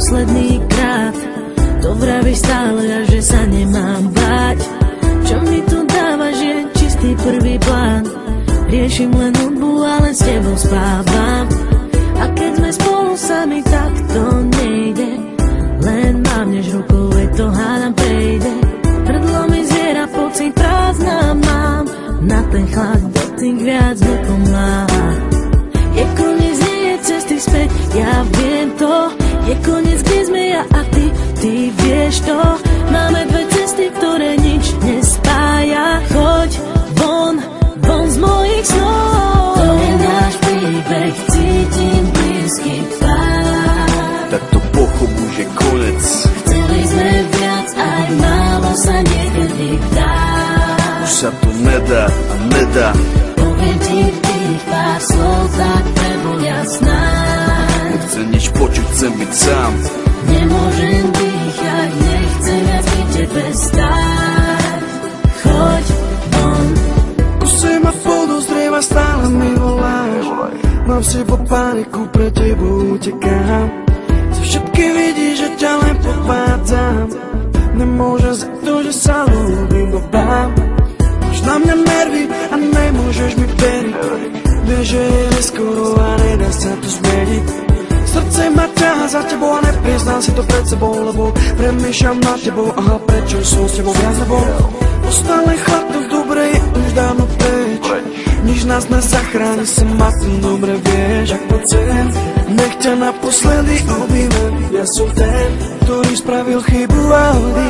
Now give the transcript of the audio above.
posledný krát. To vravíš stále, a že sa nemám báť. Čo mi tu dávaš, je čistý prvý plán. Riešim len hudbu, ale s tebou spávam. A keď sme spolu sami, tak to nejde. Len mávneš rukou, veď to hádam prejde. Hrdlo mi zviera, pocit prázdna mám. Na ten chlad dotyk viac nepomáha. Je koniec, nie je cesty späť, ja viem to. Je koniec, kde sme ja a ty vieš to. Máme dve cesty, ktoré nič nespája. Choď von z mojich snov. To je náš príbeh, cítim blízky tvár. Tak to pochop, už je konec. Chceli sme viac, aj málo sa niekedy dá. Už sa to nedá a nedá. Poviem ti tých pár slov, tak prebolia snáď. Nechcem nič počuť, chcem byť sám. Nemôžem dýchať, nechcem viac pri tebe stáť. Choď von. Kusej ma vodu z drieva, stále mi voláš. Mám v sebo paniku, pre tebou utekám. Za všetky vidíš, že ťa len podvádzam. Nemôžem za to, že sa ľúbim, obám. Máš na mňa nervy a nemôžeš mi veriť. Vieš, že je neskoro a nedá sa to zmeniť. Srdce ma ťaha za tebou a nepriznám si to pred sebou, lebo premýšľam nad tebou. Aha, prečo som s tebou viac nebol? Ostal len chlap, to v dobre je už dávno preč. Nič nás nezachráni, sem ma tu dobre vieš. Ak pocem, nech ťa naposledy objímem. Ja som ten, ktorý spravil chybu a odídem.